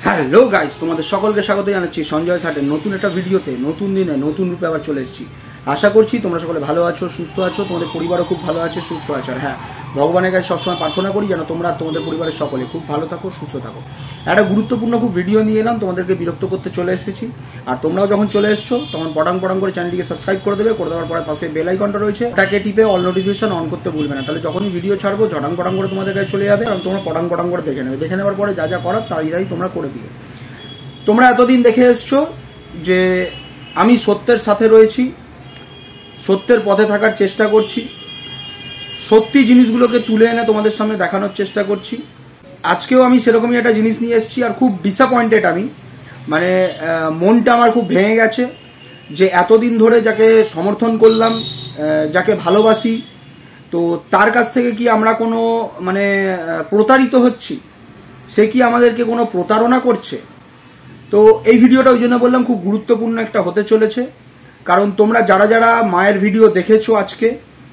Hello guys, তোমাদের সকলকে স্বাগত জানাচ্ছি সঞ্জয় ষাটের নতুন একটা ভিডিওতে। নতুন দিনে নতুন রূপে আবার চলে এসেছি। আশা করছি তোমরা সকলে ভালো আছো, সুস্থ আছো, তোমাদের পরিবারও খুব ভালো আছে, সুস্থ আছে। আর হ্যাঁ, ভগবানের কাছে সবসময় প্রার্থনা করি যেন তোমরা তোমাদের পরিবারের সকলে খুব ভালো থাকো, সুস্থ থাকো। একটা গুরুত্বপূর্ণ খুব ভিডিও নিয়ে এলাম, তোমাদেরকে বিরক্ত করতে চলে এসেছি। আর তোমরাও যখন চলে এসছো তখন পটাং করে চ্যানেলটিকে সাবস্ক্রাইব করে দেবে। করে দেওয়ার পরে পাশে বেল আইকনটা রয়েছে, ওটাকে টিপে অল নোটিফিকেশন অন করতে ভুলবে না। তাহলে যখনই ভিডিও ছাড়বো ঝটাং করে তোমাদের কাছে চলে যাবে এবং তোমরা পটাং করে দেখে নেবে। দেখে নেওয়ার পরে যা যা করার তাই তোমরা করে দিও। তোমরা এতদিন দেখে এসছো যে আমি সত্যের সাথে রয়েছি, সত্যের পথে থাকার চেষ্টা করছি, সত্যি জিনিসগুলোকে তুলে এনে তোমাদের সামনে দেখানোর চেষ্টা করছি। আজকেও আমি সেরকমই একটা জিনিস নিয়ে এসেছি। আর খুব ডিসঅ্যাপয়েন্টেড আমি, মানে মনটা আমার খুব ভেঙে গেছে যে এতদিন ধরে যাকে সমর্থন করলাম, যাকে ভালোবাসি, তো তার কাছ থেকে কি আমরা কোনো প্রতারিত হচ্ছি? সে কি আমাদেরকে কোনো প্রতারণা করছে? তো এই ভিডিওটা ওই জন্য বললাম খুব গুরুত্বপূর্ণ একটা হতে চলেছে। কারণ তোমরা যারা যারা মায়ের ভিডিও দেখেছো আজকে,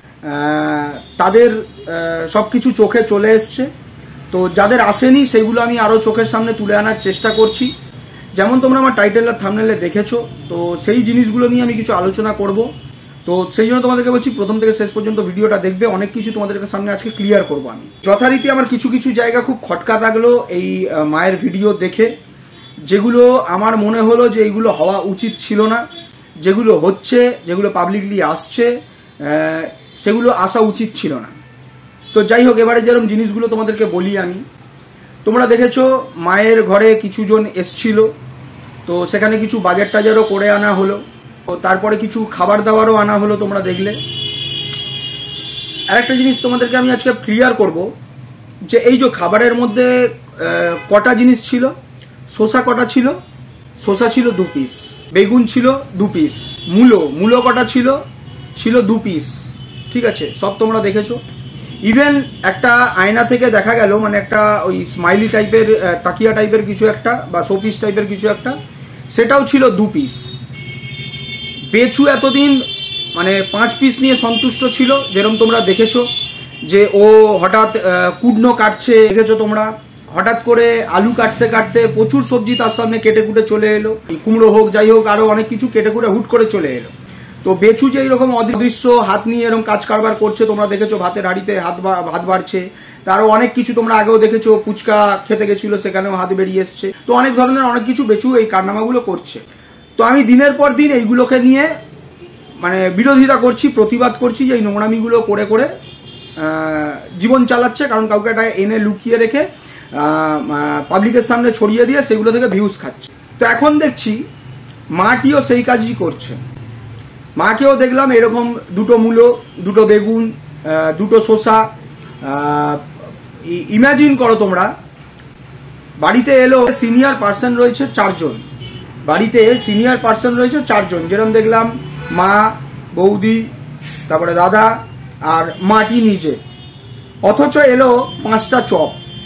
তাদের সব কিছু চোখে চলে এসছে। তো যাদের আসেনি সেগুলো আমি আরও চোখের সামনে তুলে আনার চেষ্টা করছি। যেমন তোমরা আমার টাইটেল আর থাম্বনেলে দেখেছো, তো সেই জিনিসগুলো নিয়ে আমি কিছু আলোচনা করব। তো সেই জন্য তোমাদেরকে বলছি প্রথম থেকে শেষ পর্যন্ত ভিডিওটা দেখবে। অনেক কিছু তোমাদের সামনে আজকে ক্লিয়ার করবো আমি। যথারীতি আমার কিছু কিছু জায়গা খুব খটকা থাকলো এই মায়ের ভিডিও দেখে, যেগুলো আমার মনে হলো যে এইগুলো হওয়া উচিত ছিল না। যেগুলো হচ্ছে, যেগুলো পাবলিকলি আসছে, সেগুলো আসা উচিত ছিল না। তো যাই হোক, এবারে যেরকম জিনিসগুলো তোমাদেরকে বলি আমি। তোমরা দেখেছো মায়ের ঘরে কিছুজন এসছিল, তো সেখানে কিছু বাজার টাজারও করে আনা হলো, তো তারপরে কিছু খাবার দাবারও আনা হলো, তোমরা দেখলে। আরেকটা জিনিস তোমাদেরকে আমি আজকে ক্লিয়ার করব যে এই যে খাবারের মধ্যে কটা জিনিস ছিল। শসা কটা ছিল? শসা ছিল 2 পিস। বেগুন ছিল 2 পিস। মূলো কটা ছিল? ছিল 2 পিস। ঠিক আছে, সব তোমরা দেখেছো। ইভেন একটা আয়না থেকে দেখা গেল, মানে একটা ওই স্মাইলি টাইপের তাকিয়া টাইপের কিছু একটা বা শোপিস টাইপের কিছু একটা, সেটাও ছিল 2 পিস। বেচু এতদিন 5 পিস নিয়ে সন্তুষ্ট ছিল, যেরকম তোমরা দেখেছো যে ও হঠাৎ কুডনো কাটছে, দেখেছো তোমরা। হঠাৎ করে আলু কাটতে কাটতে প্রচুর সবজি তার সামনে কেটে কুটে চলে এলো, কুমড়ো হোক যাই হোক আরো অনেক কিছু কেটে কুটে হুট করে চলে এলো। তো বেচু যে এইরকম অদৃশ্য হাত নিয়ে এরকম কাজ কারবার করছে, তোমরা দেখেছো। ভাতের হাঁড়িতে ভাত বাড়ছে, তারও অনেক কিছু তোমরা আগেও দেখেছো। ফুচকা খেতে গেছিল, সেখানেও হাত বেরিয়ে এসছে। তো অনেক ধরনের অনেক কিছু বেচু এই কারনামাগুলো করছে। তো আমি দিনের পর দিন এইগুলোকে নিয়ে বিরোধিতা করছি, প্রতিবাদ করছি যে এই নোংরামিগুলো করে করে জীবন চালাচ্ছে। কারণ কাউকে এটা এনে লুকিয়ে রেখে পাবলিকের সামনে ছড়িয়ে দিয়ে সেগুলো থেকে ভিউজ খাচ্ছে। তো এখন দেখছি মাটিও সেই কাজই করছে। মাকেও দেখলাম এরকম 2টো মূলো, 2টো বেগুন, 2টো শসা। ইমাজিন করো তোমরা, বাড়িতে এলো সিনিয়র পার্সন রয়েছে 4 জন। বাড়িতে সিনিয়র পার্সন রয়েছে 4 জন, যেরকম দেখলাম মা, বৌদি, তারপরে দাদা আর মাটি নিজে। অথচ এলো 5টা চপ।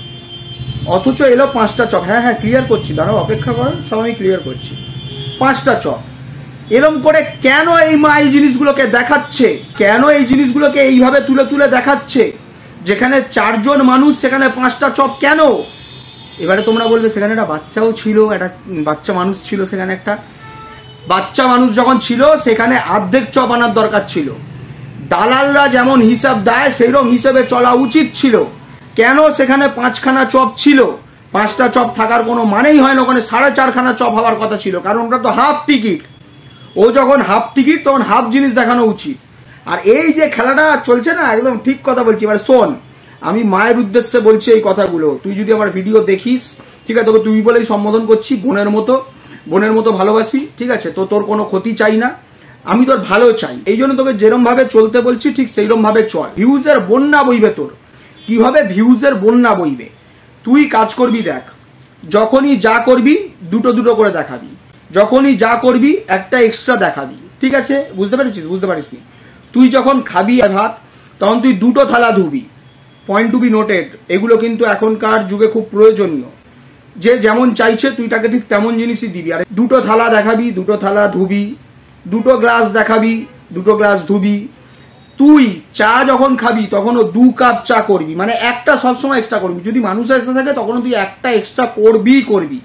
হ্যাঁ ক্লিয়ার করছি, দাঁড়াও অপেক্ষা করো, সব আমি ক্লিয়ার করছি। 5টা চপ। এরকম করে কেন এই মা এই জিনিসগুলোকে দেখাচ্ছে? কেন এই জিনিসগুলোকে এইভাবে তুলে তুলে দেখাচ্ছে? যেখানে 4 জন মানুষ, সেখানে 5টা চপ কেন? এবারে তোমরা বলবে সেখানে একটা বাচ্চাও ছিল, একটা বাচ্চা মানুষ ছিল। সেখানে একটা বাচ্চা মানুষ যখন ছিল, সেখানে অর্ধেক চপ আনার দরকার ছিল। দালালরা যেমন হিসাব দেয় সেইরকম হিসেবে চলা উচিত ছিল। কেন সেখানে 5খানা চপ ছিল? 5টা চপ থাকার কোনো মানেই হয় না। ওখানে 4.5খানা চপ হওয়ার কথা ছিল, কারণ ওটা তো হাফ টিকিট। ও যখন হাফ টিকিট, তখন হাফ জিনিস দেখানো উচিত। আর এই যে খেলাটা চলছে না, একদম ঠিক কথা বলছি। এবার শোন, আমি মায়ের উদ্দেশ্যে বলছি এই কথাগুলো। তুই যদি আমার ভিডিও দেখিস, ঠিক আছে, তোকে তুই বলেই সম্বোধন করছি, বোনের মতো ভালোবাসি, ঠিক আছে। তো তোর কোনো ক্ষতি চাই না, আমি তোর ভালো চাই। এই জন্য তোকে যেরম ভাবে চলতে বলছি ঠিক সেইরকম ভাবে চল। ভিউজের বন্যা বইবে তোর। কিভাবে ভিউজের বন্যা বইবে? তুই কাজ করবি, দেখ, যখনই যা করবি 2টো করে দেখাবি। যখনই যা করবি একটা এক্সট্রা দেখাবি, ঠিক আছে? বুঝতে পারিস নি? তুই যখন খাবি ভাত, তখন তুই 2টো থালা ধুবি। পয়েন্ট টু বি নোটেড, এগুলো কিন্তু এখনকার যুগে খুব প্রয়োজনীয়। যে যেমন চাইছে তুই তাকে ঠিক তেমন জিনিসই দিবি। আর 2টো থালা দেখাবি, 2টো থালা ধুবি। 2টো গ্লাস দেখাবি, 2টো গ্লাস ধুবি। তুই চা যখন খাবি তখনও 2 কাপ চা করবি, একটা সবসময় এক্সট্রা করবি। যদি মানুষ এসে থাকে তখনও তুই একটা এক্সট্রা করবি।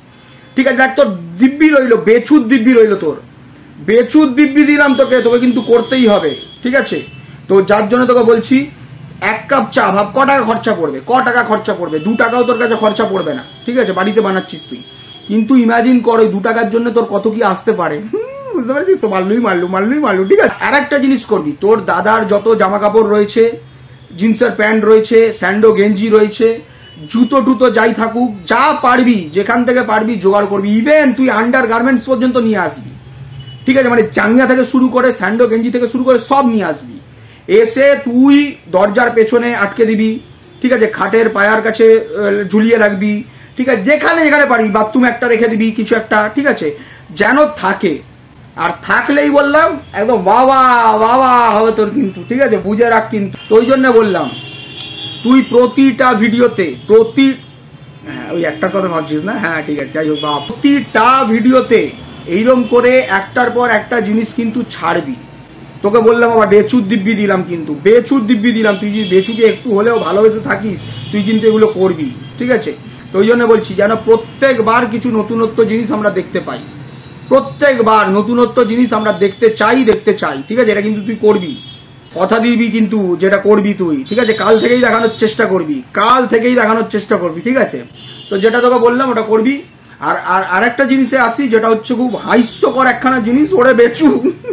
ঠিক আছে, দেখ তোর দিব্যি রইলো, বেচুর দিব্যি রইলো, তোর বেচুর দিব্যি দিলাম তোকে, তোকে কিন্তু করতেই হবে, ঠিক আছে। তো যার জন্য তোকে বলছি, 1 কাপ চা ভাব ক টাকা খরচা পড়বে, ক টাকা খরচা পড়বে, 2 টাকাও তোর কাছে খরচা পড়বে না, ঠিক আছে, বাড়িতে বানাচ্ছিস তুই। কিন্তু ইমাজিন কর ওই 2 টাকার জন্য তোর কত কি আসতে পারে, বুঝতে পারছিস তো? মারলুই, ঠিক আছে। আর একটা জিনিস করবি, তোর দাদার যত জামা কাপড় রয়েছে, জিন্সের প্যান্ট রয়েছে, স্যান্ডো গেঞ্জি রয়েছে, জুতো টুতো যাই থাকুক, যা পারবি যেখান থেকে পারবি জোগাড় করবি। ইভেন তুই আন্ডার গার্মেন্টস পর্যন্ত নিয়ে আসবি, ঠিক আছে, মানে চাঙ্গিয়া থেকে শুরু করে স্যান্ডো গেঞ্জি থেকে শুরু করে সব নিয়ে আসবি। এসে তুই দরজার পেছনে আটকে দিবি, ঠিক আছে, খাটের পায়ার কাছে ঝুলিয়ে রাখবি, ঠিক আছে, যেখানে যেখানে পারবি, বাথরুম একটা রেখে দিবি, কিছু একটা, ঠিক আছে, যেন থাকে। আর থাকলেই বললাম একদম বাবা হবে তোর কিন্তু, ঠিক আছে, বুঝে রাখ কিন্তু। তো ওই জন্য বললাম তুই প্রতিটা ভিডিওতে ওই একটা কথা ভাবছিস না, হ্যাঁ ঠিক আছে, যাই হোক, প্রতিটা ভিডিওতে এইরকম করে একটার পর একটা জিনিস কিন্তু ছাড়বি। তোকে বললাম আবার বেচুর দিব্যি দিলাম, কিন্তু বেচুর দিব্যি দিলাম, তুই যদি বেচুকে একটু হলেও ভালোবেসে থাকিস তুই কিন্তু এগুলো করবি, ঠিক আছে। তো ওই জন্য বলছি যেন প্রত্যেকবার কিছু নতুনত্ব জিনিস আমরা দেখতে পাই, প্রত্যেকবার নতুনত্ব জিনিস আমরা দেখতে চাই, ঠিক আছে। এটা কিন্তু তুই করবি, কথা দিবি কিন্তু যেটা করবি তুই, ঠিক আছে। কাল থেকেই দেখানোর চেষ্টা করবি, ঠিক আছে। তো যেটা তোকে বললাম ওটা করবি। আর আরেকটা জিনিসে আসি, যেটা হচ্ছে খুব হাস্যকর একখানা জিনিস, ওরে বেচু,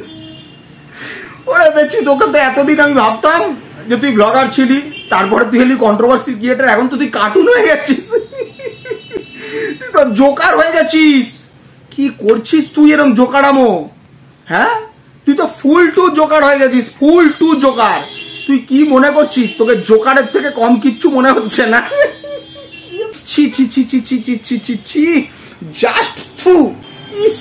তোকে তো এতদিন আমি ভাবতাম যে তুই ব্লগার ছিলি, তারপরে তুই হলি কন্ট্রোভার্সি ক্রিয়েটার, এখন তো তুই কার্টুন হয়ে গেছিস, তুই তো জোকার হয়ে গেছিস। কি করছিস তুই এরকম জোকারামো? হ্যাঁ, তুই তো ফুল টু জোকার হয়ে গেছিস, ফুল টু জোকার। তুই কি মনে করছিস তোকে জোকারের থেকে কম কিচ্ছু মনে হচ্ছে না? ছি ছি ছি ছি ছি ছি ছি ছি ছি, জাস্ট থ্রু। ইস,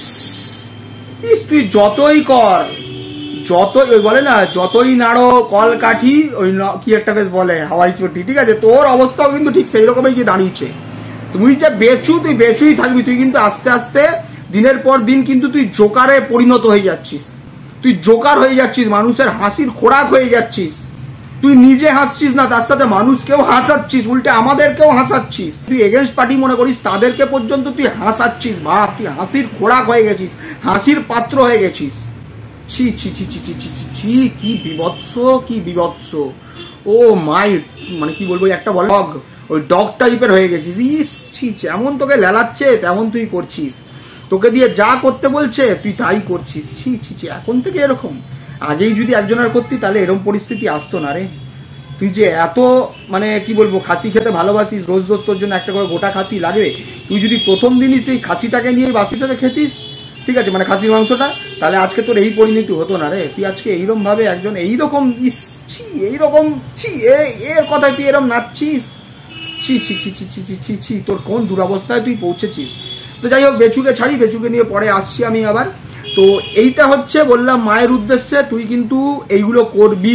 তুই যতই কর, যতই বলে না, যতই নাড়ো কল কাঠি, ওই কি একটা বেশ বলে হাওয়াই চটি, ঠিক আছে। তোর অবস্থাও কিন্তু ঠিক সেই রকমই গিয়ে দাঁড়িয়েছে। তুই যে বেচু, তুই বেচুই থাকবি, তুই কিন্তু আস্তে আস্তে দিনের পর দিন কিন্তু তুই জোকারে পরিণত হয়ে যাচ্ছিস, তুই জোকার হয়ে যাচ্ছিস, মানুষের হাসির খোরাক হয়ে যাচ্ছিস। তুই নিজে হাসছিস না, তার সাথে মানুষকেও হাসাচ্ছিস, উল্টে আমাদেরকেও হাসাচ্ছিস। তুই এগেনস্ট পার্টি মনে করিস, তাদেরকে পর্যন্ত তুই হাসাচ্ছিস। ভাব, তুই হাসির খোরাক হয়ে গেছিস, হাসির পাত্র হয়ে গেছিস। ছি ছি ছি ছি ছি ছি ছি ছি, কি বিভৎস, ও মাই, মানে কি বলবো, একটা বলে ডগ, ওই ডগ টাইপের হয়ে গেছিস। ইস ছি, যেমন তোকে লেলাচ্ছে তেমন তুই করছিস, তোকে দিয়ে যা করতে বলছে তুই তাই করছিস। ছি ছি ছি, এখন থেকে এরকম। আগেই যদি একজনের করতি তাহলে এরকম পরিস্থিতি আসতো না রে। তুই যে এত মানে কি বলবো, খাসি খেতে ভালোবাসিস, রোজ তোর জন্য একটা করে গোটা খাসি লাগবে, তুই যদি প্রথম দিনই তুই খাসিটাকে নিয়ে বাসি হিসেবে খেতিস, ঠিক আছে, মানে খাসির মাংসটা, তাহলে আজকে তোর এই পরিণতি হতো না রে। তুই আজকে এইরকম ভাবে একজন এইরকম এইরকম এর কথায় তুই এরকম নাচছিস। ছি ছি ছি ছি ছি ছি ছি ছি, তোর কোন দুরবস্থায় তুই পৌঁছেছিস। তো যাই হোক, বেচুকে ছাড়ি, বেচুকে নিয়ে পরে আসছি আমি আবার। তো এইটা হচ্ছে বললাম মায়ের উদ্দেশ্যে, তুই কিন্তু এইগুলো করবি,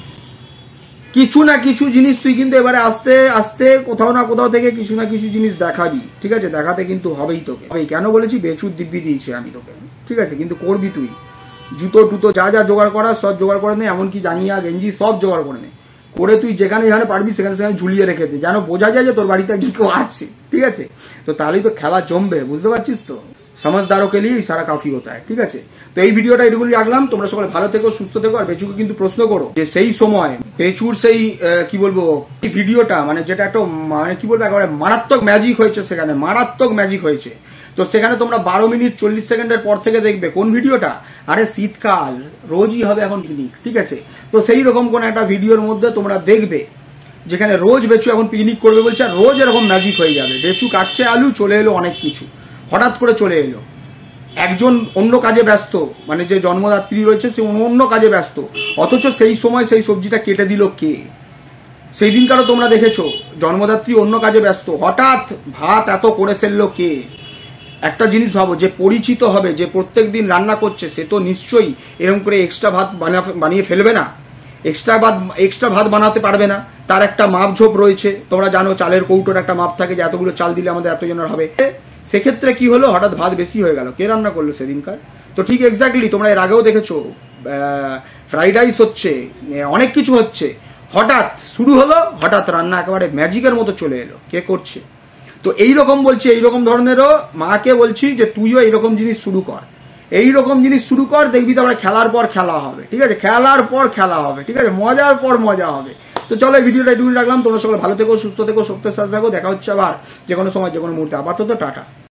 কিছু না কিছু জিনিস তুই কিন্তু এবারে আস্তে আস্তে কোথাও না কোথাও থেকে কিছু না কিছু জিনিস দেখাবি, ঠিক আছে। দেখাতে কিন্তু হবেই তোকে। কেন বলেছি, বেচুর দিব্যি দিয়েছি আমি তোকে, ঠিক আছে, কিন্তু করবি তুই। জুতো টুতো যা যা জোগাড় করা সব জোগাড় করে নে, এমনকি জাঙ্গিয়া গেঞ্জি সব জোগাড় করে নে, করে তুই যেখানে যেখানে পারবি সেখানে সেখানে ঝুলিয়ে রেখে দে, যেন বোঝা যায় যে তোর বাড়িতে কি কেউ আছে, ঠিক আছে। তো তাহলেই তো খেলা জমবে, বুঝতে পারছিস তো। समझदारों के लिए इशारा काफी होता है, ঠিক আছে। তো এই ভিডিওটা এটুকুই রাখলাম। তোমরা সকলে ভালো থেকো, সুস্থ থেকো। আর বেচুকে কিন্তু প্রশ্ন করো যে সেই সময় বেচুর সেই কি বলবো এই ভিডিওটা, মানে যেটা একটা মানে কি বলবো একেবারে মারাত্মক ম্যাজিক হয়েছে, সেখানে মারাত্মক ম্যাজিক হয়েছে। তো সেখানে তোমরা 12 মিনিট 40 সেকেন্ডের পর থেকে দেখবে কোন ভিডিওটা। আরে শীতকাল, রোজই হবে এখন পিকনিক, ঠিক আছে। তো সেই রকম কোন একটা ভিডিওর মধ্যে তোমরা দেখবে যেখানে রোজ বেচু এখন পিকনিক করবে বলছে, আর রোজ এরকম ম্যাজিক হয়ে যাবে। বেচু কাটছে আলু, চলে এলো অনেক কিছু, হঠাৎ করে চলে এলো। একজন অন্য কাজে ব্যস্ত, মানে যে জন্মদাত্রী রয়েছে সে অন্য কাজে ব্যস্ত, অথচ সেই সময় সেই সবজিটা কেটে দিল কে? সেই দিনকারও তোমরা দেখেছো, জন্মদাত্রী অন্য কাজে ব্যস্ত, হঠাৎ ভাত এত করে ফেললো কে? একটা জিনিস ভাবো, যে পরিচিত হবে, যে প্রত্যেক দিন রান্না করছে, সে তো নিশ্চয়ই এরকম করে এক্সট্রা ভাত বানিয়ে ফেলবে না, এক্সট্রা ভাত বানাতে পারবে না। তার একটা মাপঝোপ রয়েছে, তোমরা জানো চালের কৌটোর একটা মাপ থাকে যে এতগুলো চাল দিলে আমাদের এতজনের হবে। সেক্ষেত্রে কি হলো, হঠাৎ ভাত বেশি হয়ে গেল, কে রান্না করলো সেদিনকার? তো ঠিক এক্স্যাক্টলি তোমরা এর আগেও দেখেছো, ফ্রাইড রাইস হচ্ছে, অনেক কিছু হচ্ছে, হঠাৎ শুরু হলো, হঠাৎ রান্না একেবারে ম্যাজিকের মতো চলে এলো, কে করছে? তো এইরকম বলছি, এইরকম ধরনেরও মাকে বলছি যে তুইও এইরকম জিনিস শুরু কর, এইরকম জিনিস শুরু কর, দেখবি তারপরে খেলার পর খেলা হবে, ঠিক আছে, খেলার পর খেলা হবে, ঠিক আছে, মজার পর মজা হবে। তো চলো এই ভিডিওটা একটু রাখলাম, তোমরা সকলে ভালো থেকো, সুস্থ থেকো, শক্তির সাথে থাকো, দেখা হচ্ছে আবার যে কোনো সময় যে কোনো মুহূর্তে। আপাতত টাটা।